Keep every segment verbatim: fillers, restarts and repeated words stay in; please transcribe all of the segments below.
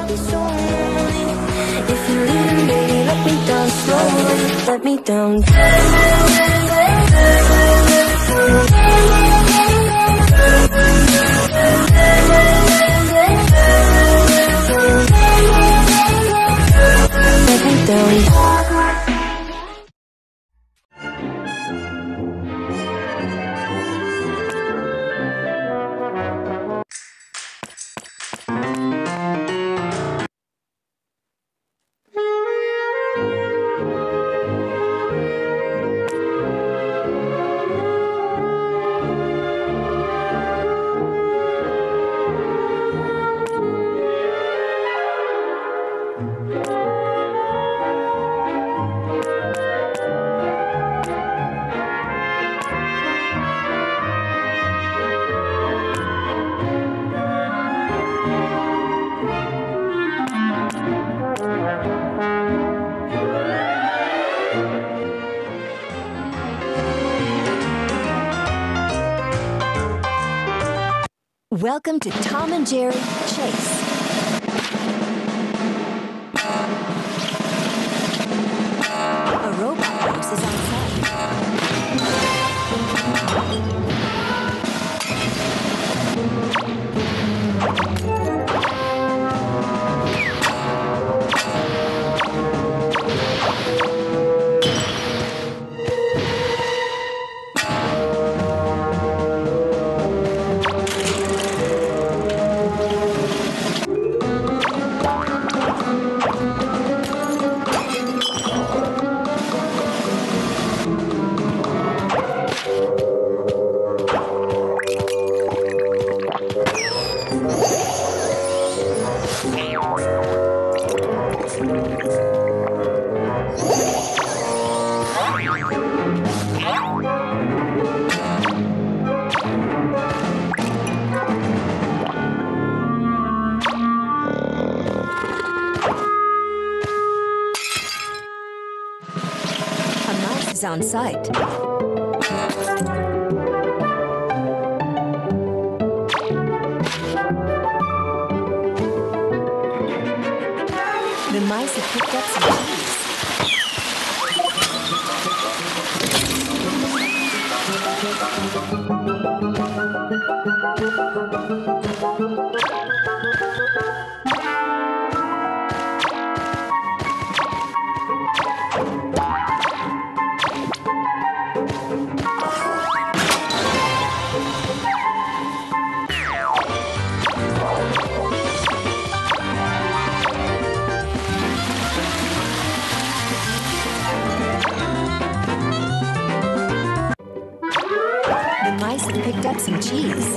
be so lonely. If you're leaving, baby, let me down slowly. Let me down. Let me down. Welcome to Tom and Jerry Chase. A robot mouse is on on site. The mice have picked up some cheese. Picked up some cheese.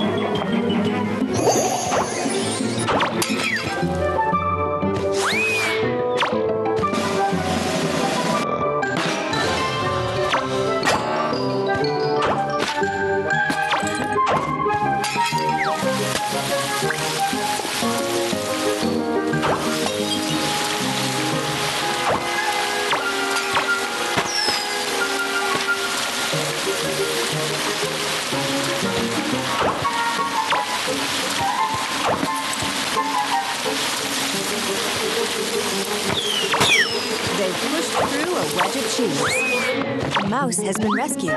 They pushed through a wedge of cheese. A mouse has been rescued.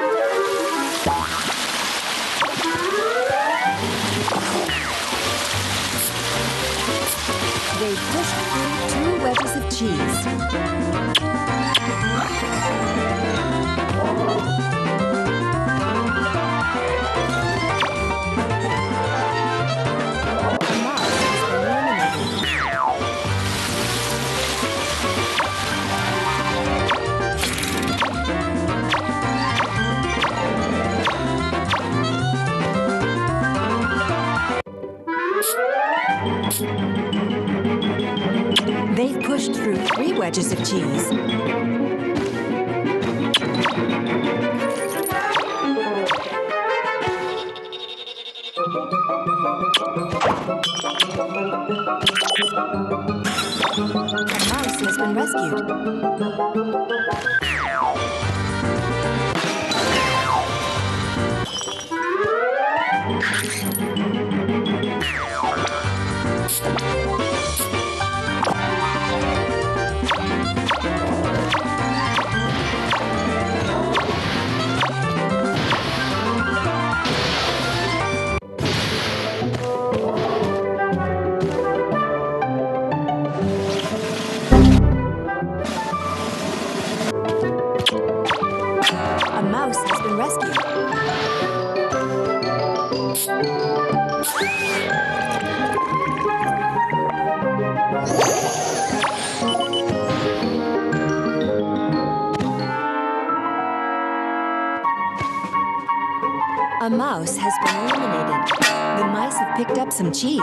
They pushed through two wedges of cheese. They've pushed through three wedges of cheese. A mouse has been rescued. mouse has been eliminated. The mice have picked up some cheese.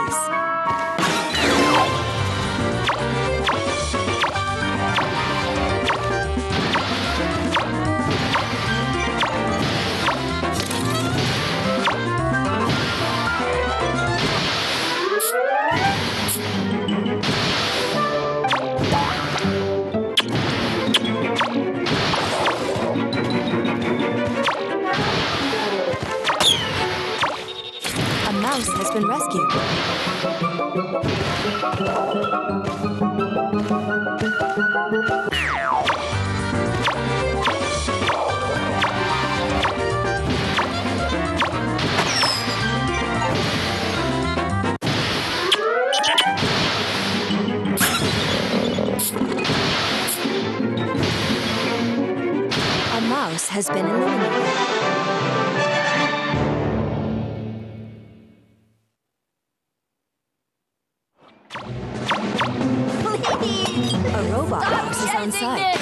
A mouse has been rescued. A mouse has been eliminated. A robot mouse is on site.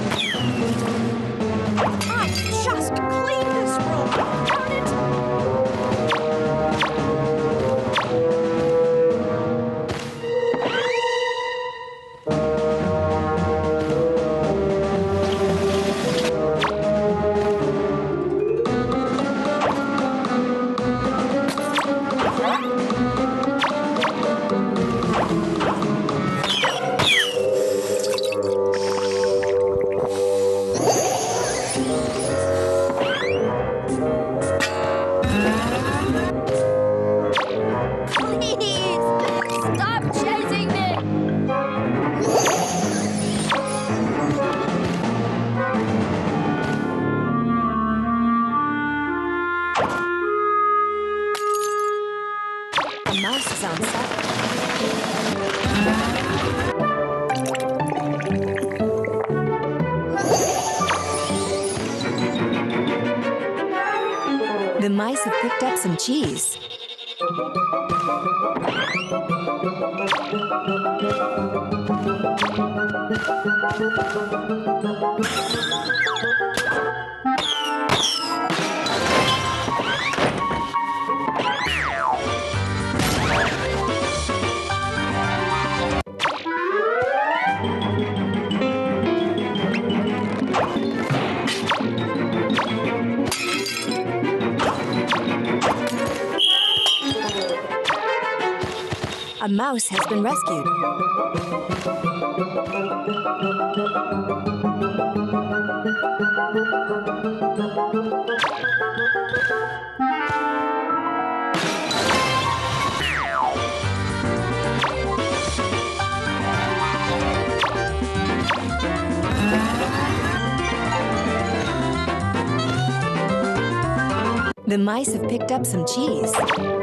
I just cleaned this room. Darn it! Please, stop chasing me! A mouse is on site. The mice have picked up some cheese. A mouse has been rescued. The mice have picked up some cheese.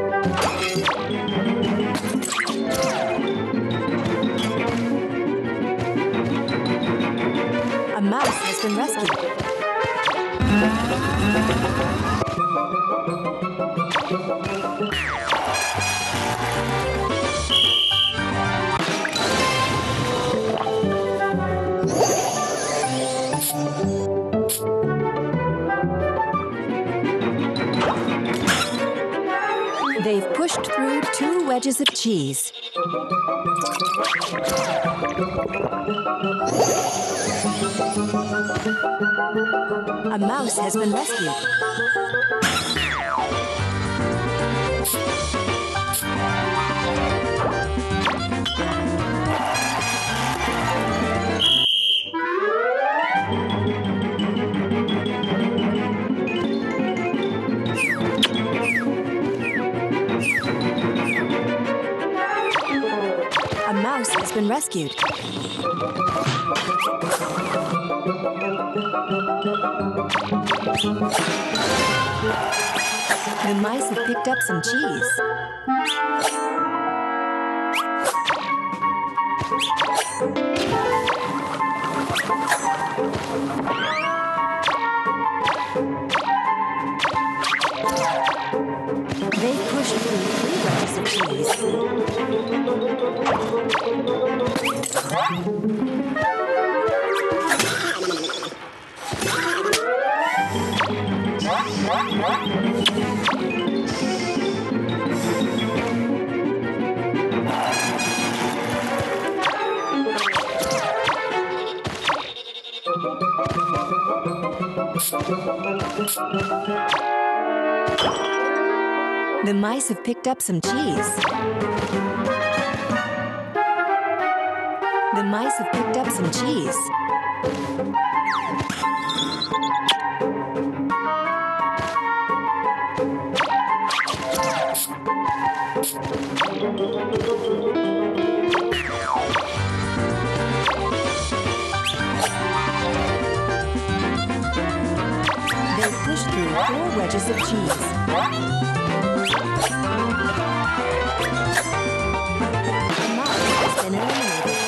A mouse has been rescued. They've pushed through two wedges of cheese. A mouse has been rescued. A mouse has been rescued. The mice have picked up some cheese. They pushed through three wedges of cheese. The mice have picked up some cheese. The mice have picked up some cheese. They push through four wedges of cheese. A mouse has been eliminated.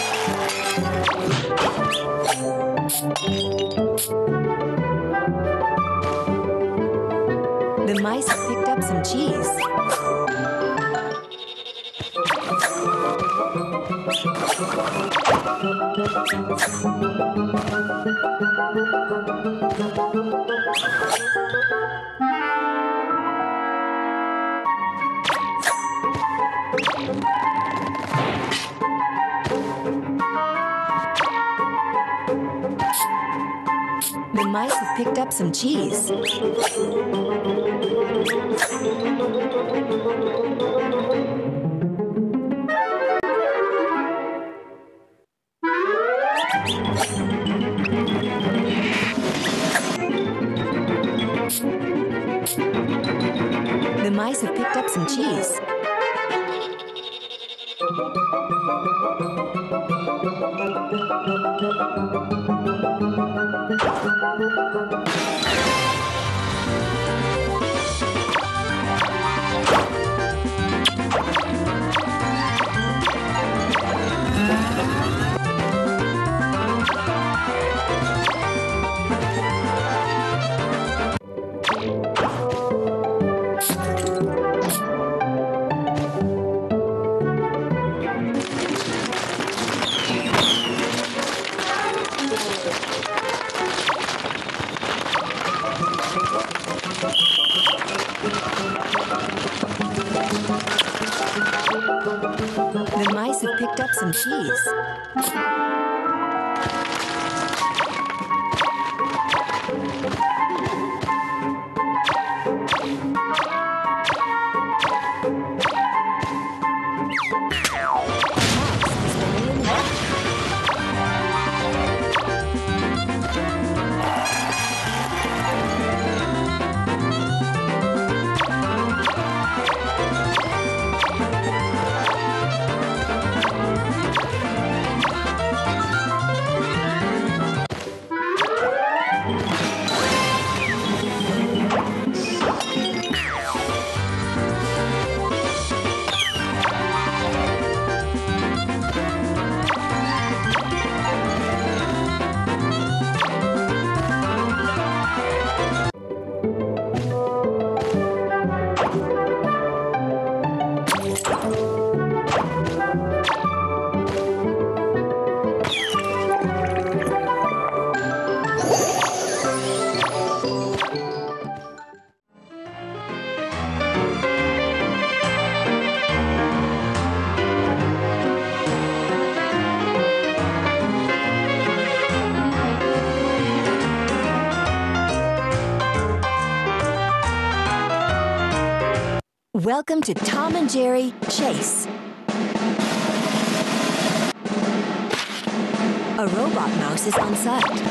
The mice have picked up some cheese. The mice have picked up some cheese. The mice have picked up some cheese. The mice have picked up some cheese. Welcome to Tom and Jerry Chase. A robot mouse is on site.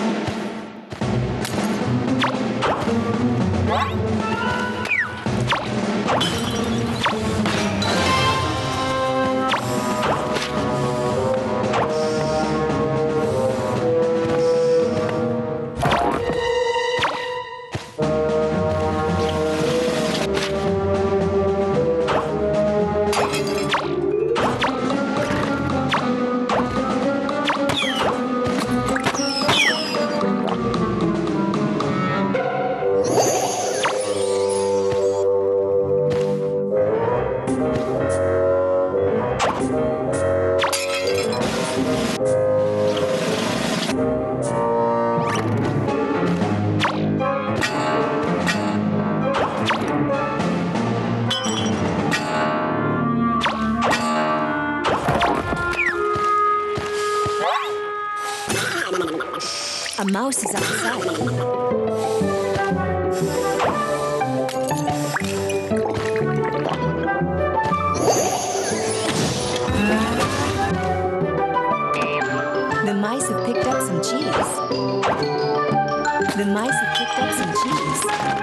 A mouse is outside. cheese. The mice have picked up some cheese.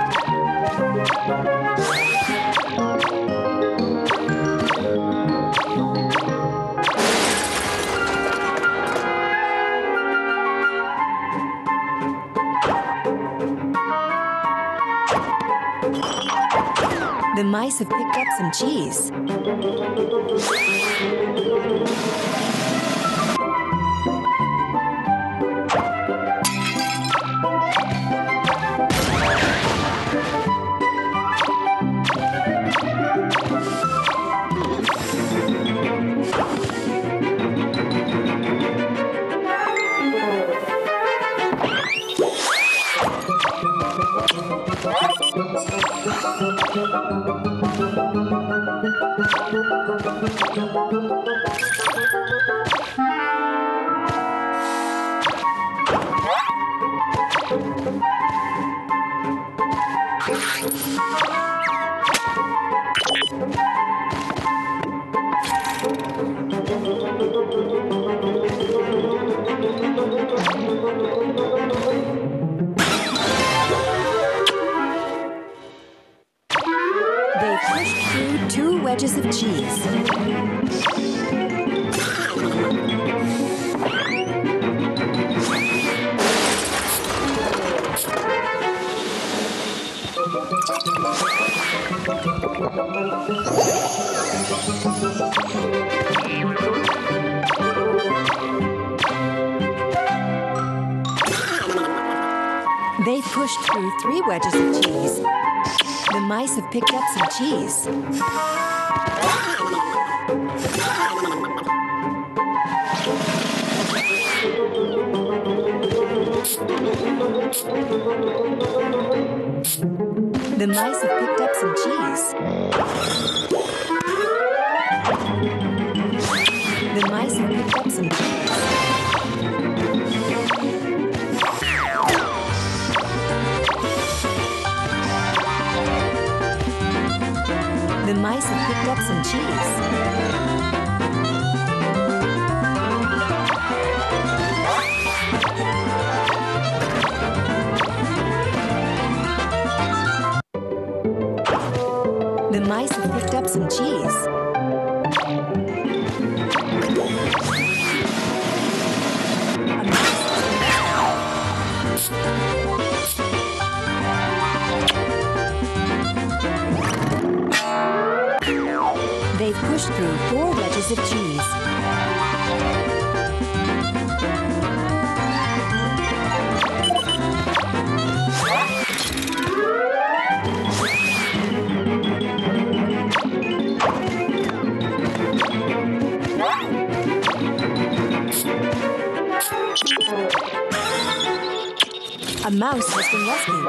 The mice have picked up some cheese. They pushed through two wedges of cheese. They pushed through three wedges of cheese. The mice have picked up some cheese. The mice have picked up some cheese. The mice have picked up some cheese. The mice have picked up some cheese. The mice have picked up some cheese. They've pushed through four wedges of cheese. A mouse has been rescued.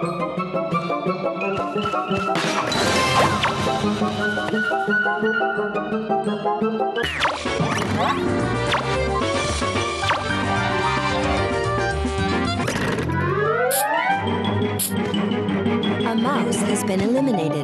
A mouse has been eliminated.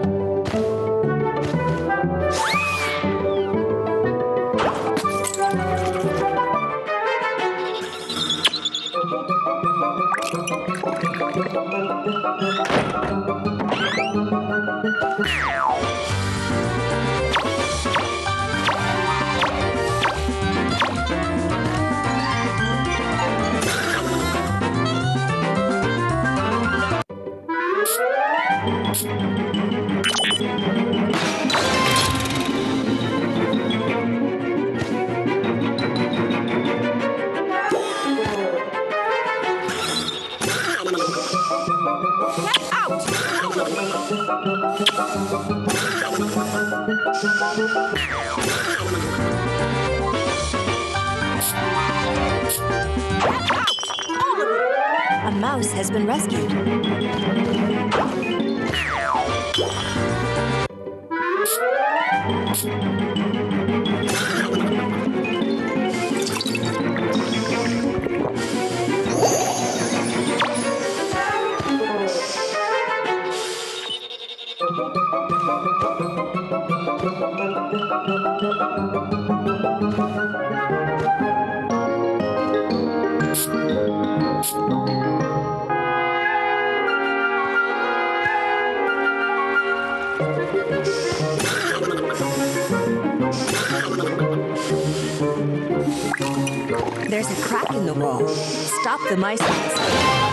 A mouse has been rescued. Thank you. There's a crack in the wall. Stop the mice from escaping.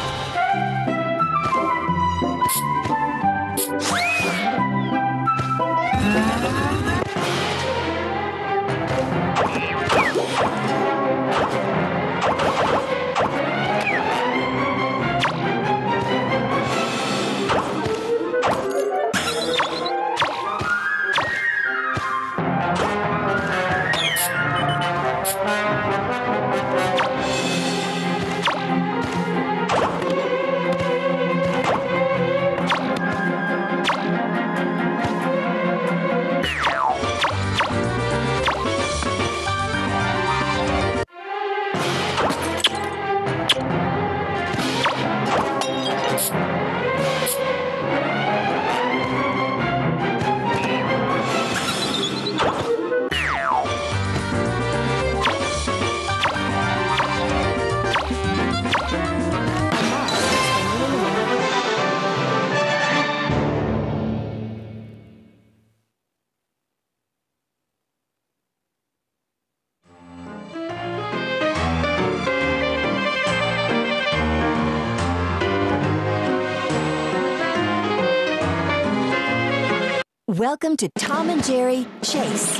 Welcome to Tom and Jerry Chase.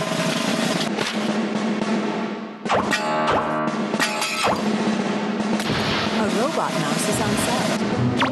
A robot mouse is on set.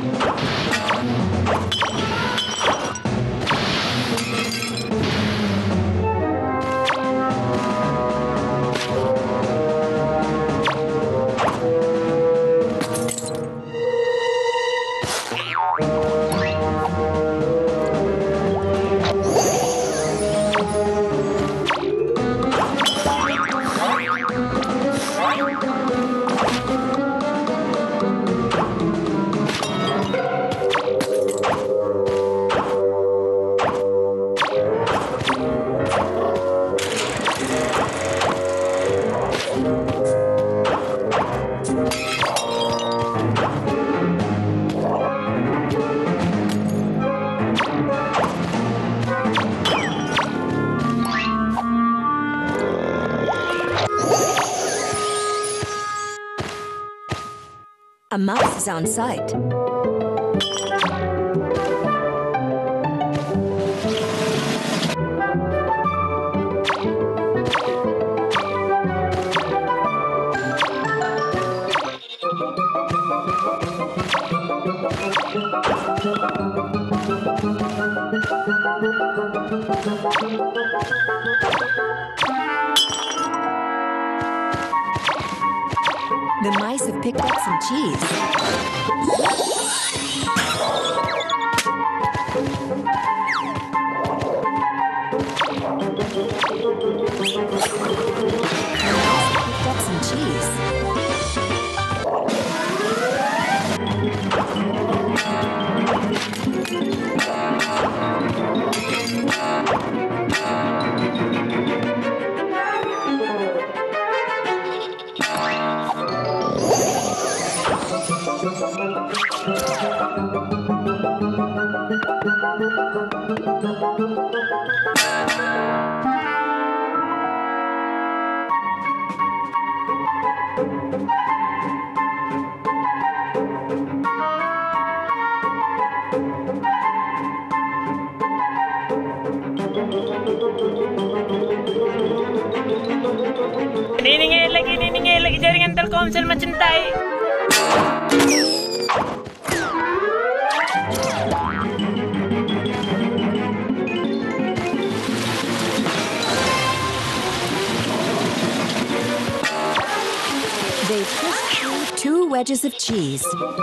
A mouse is on site. The mice have picked up some cheese. The mice have picked up some cheese. Niningil lagi, niningil lagi jaringan Telkomsel mencintai. They pushed through two wedges of cheese.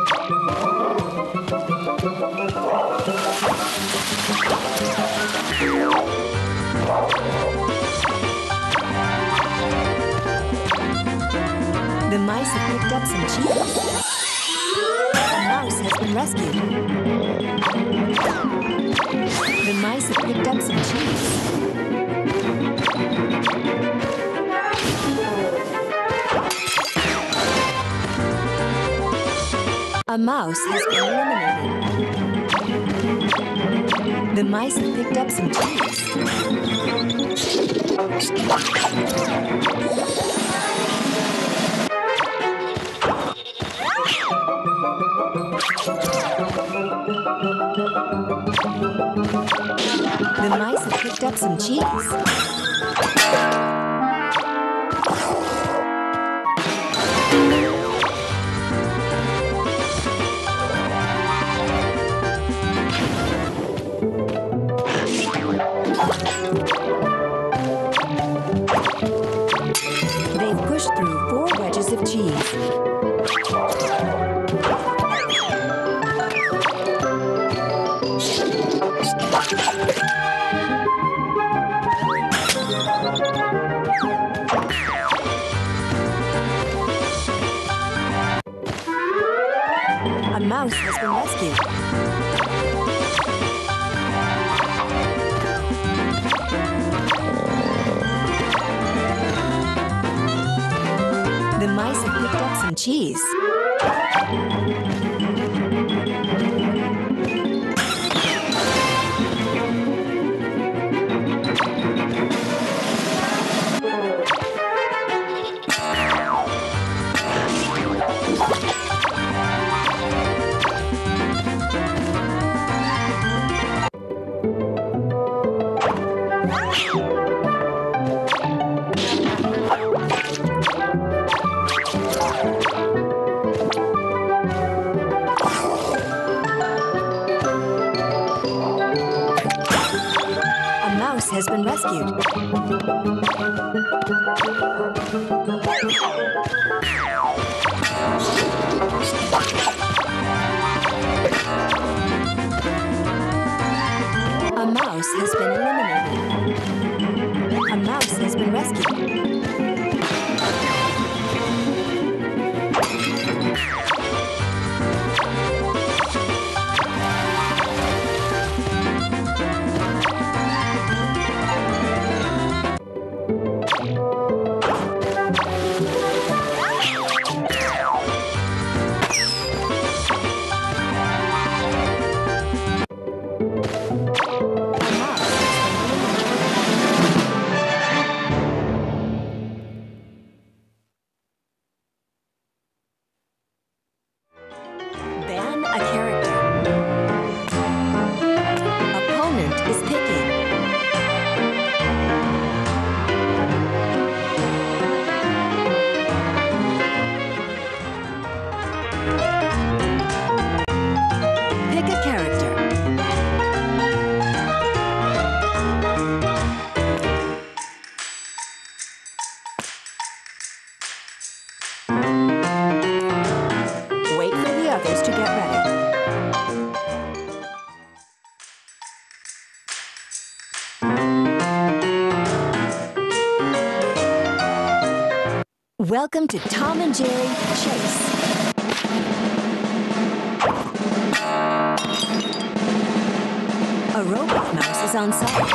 The mice have picked up some cheese. A mouse has been rescued. The mice have picked up some cheese. A mouse has been eliminated. The mice have picked up some cheese. The mice have picked up some cheese. They've pushed through four wedges of cheese. A mouse has been rescued. The mice have picked up some cheese. Has been rescued. A mouse has been eliminated. A mouse has been rescued. A character. Opponent is picking. Pick a character. Wait for the others to get ready. Welcome to Tom and Jerry Chase. A robot mouse is on site.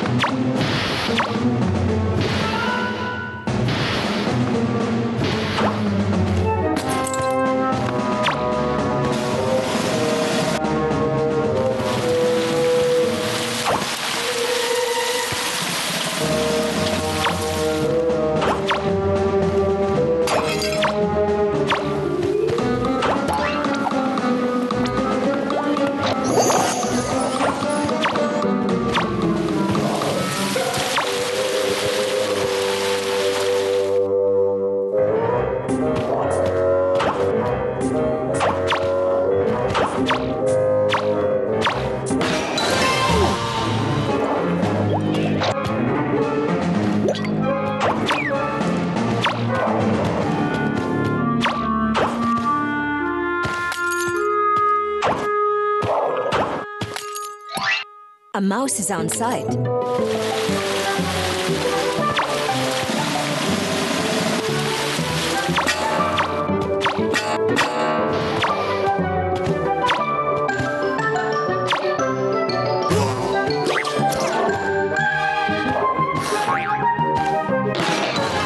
A mouse is on site.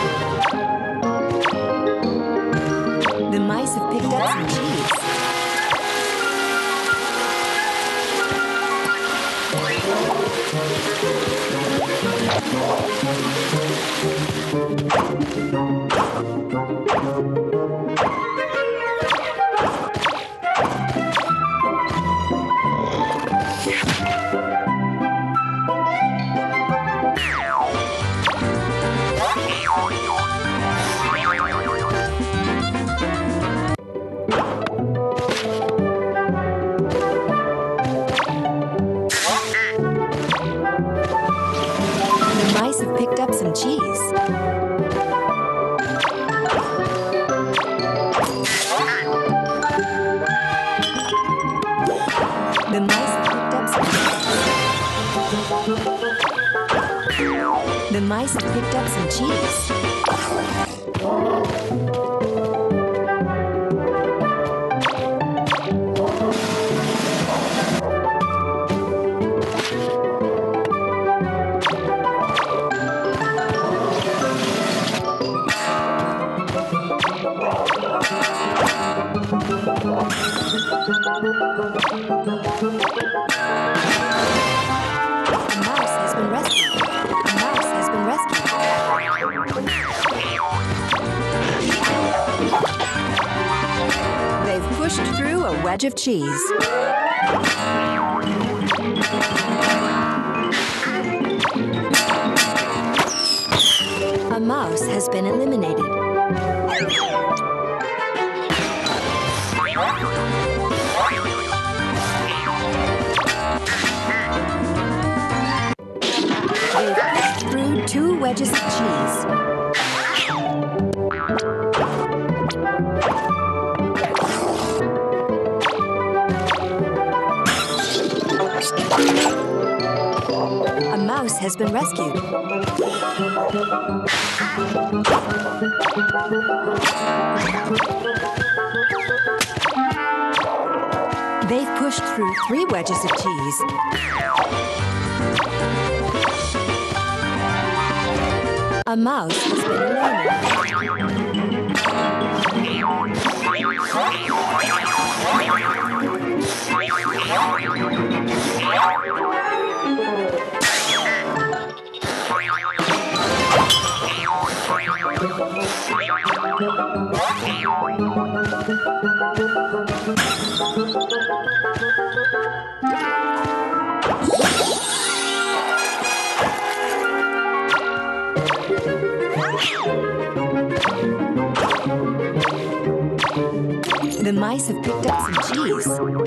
The mice have picked up some cheese. The mice have picked up some cheese. Through a wedge of cheese. A mouse has been eliminated. They've pushed through two wedges of cheese. A mouse has been rescued. They've pushed through three wedges of cheese. A mouse has been eliminated. The mice have picked up some cheese.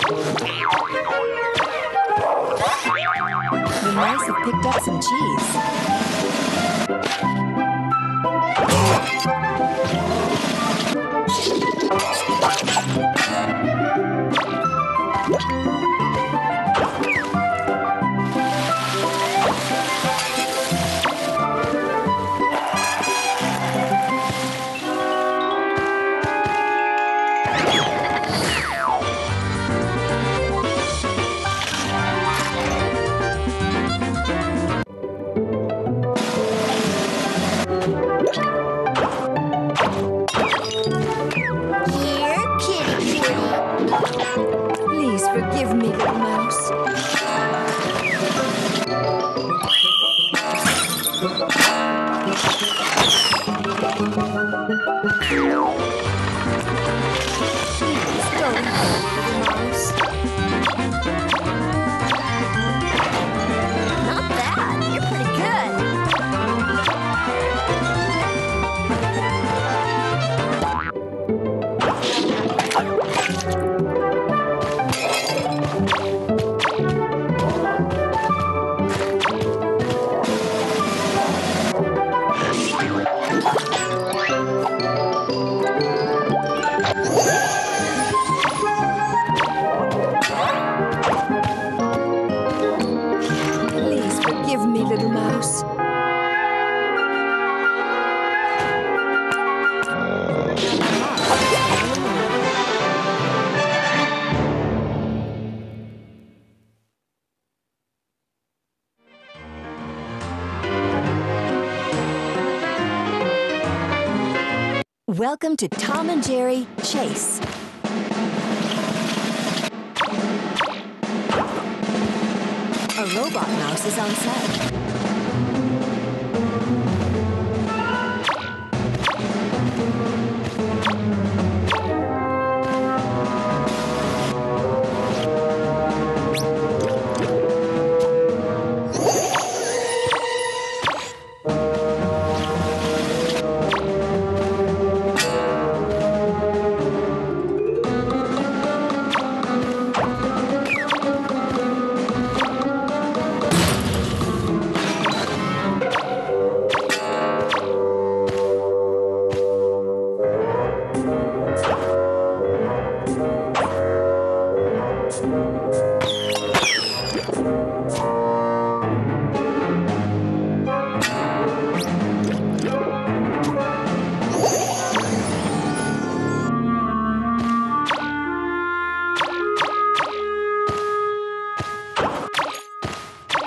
The mice have picked up some cheese. Please forgive me, little mouse. Please don't hurt me, little mouse. Not bad. You're pretty good. Give me, little mouse. Welcome to Tom and Jerry Chase. A robot mouse is on set.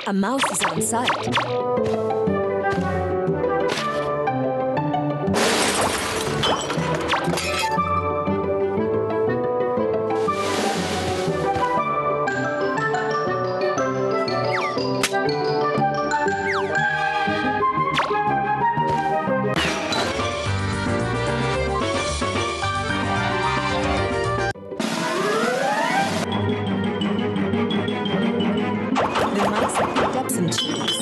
A mouse is on site. The mice have picked up some cheese.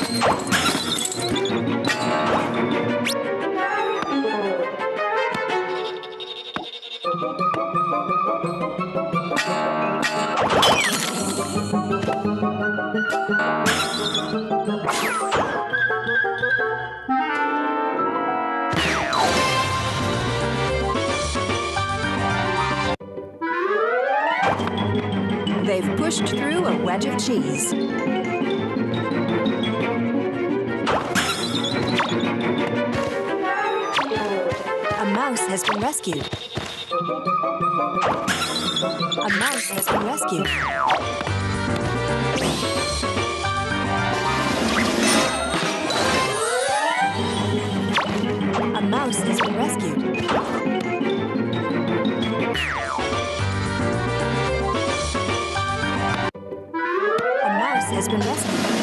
They've pushed through a wedge of cheese. A mouse has been rescued. A mouse has been rescued. A mouse has been rescued. A mouse has been rescued.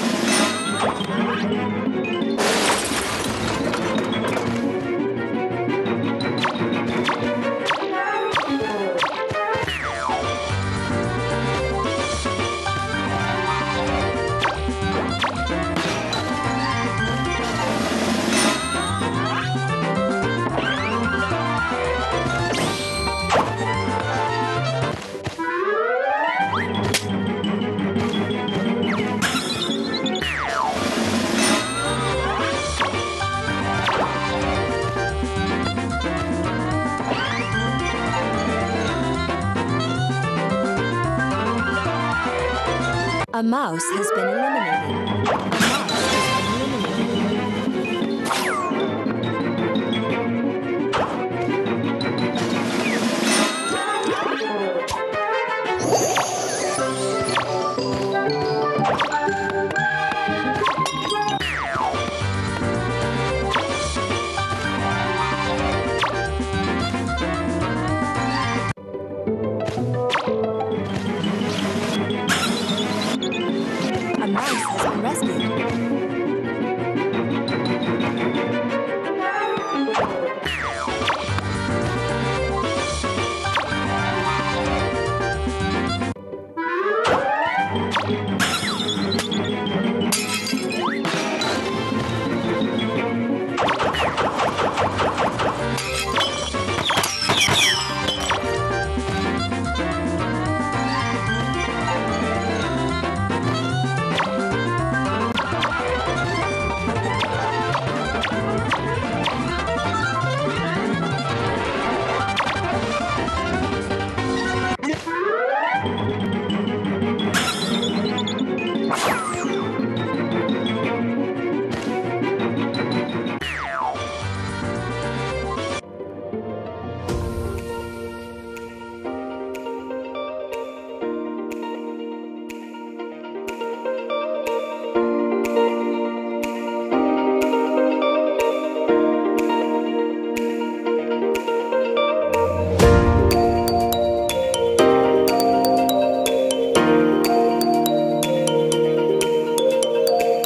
A mouse has been eliminated.